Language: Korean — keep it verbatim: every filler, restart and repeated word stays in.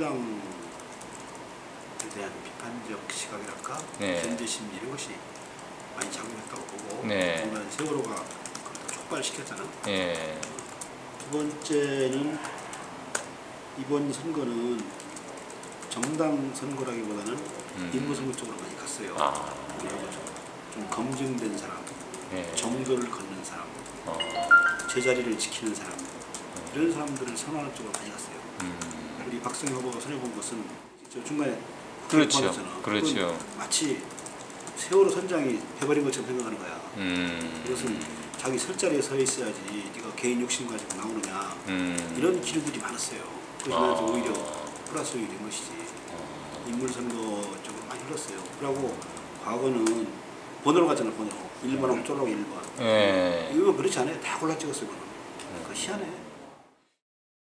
새누리당에 대한 비판적 시각이랄까, 네. 견제심리 이런 것이 많이 작용했다고 보고, 네. 정말 세월호가 그걸 촉발시켰잖아. 예. 두 번째는 이번 선거는 정당 선거라기보다는 음. 인물 선거 쪽으로 많이 갔어요. 아. 그리고 좀, 좀 검증된 사람, 예. 정도를 걷는 사람, 어. 제자리를 지키는 사람, 이런 사람들을 선호하는 쪽으로 많이 갔어요. 음. 우리 박성희 후보가 손해본 것은 저 중간에 그렇죠. 포함했잖아. 그렇죠. 그건 마치 세월호 선장이 해버린 것처럼 생각하는 거야. 음. 이것은 자기 설 자리에 서 있어야지 네가 개인 욕심 가지고 나오느냐, 음. 이런 기류들이 많았어요. 그래서 아. 나한테 오히려 플러스이 된 것이지. 어. 인물 선거 쪽으로 많이 흘렀어요. 그러고 과거는 번호로 갔잖아. 번호로 일 번하고 쪼르고 일 번. 예. 이거 그렇지 않아요. 다 골라 찍었어요. 그거 희한해.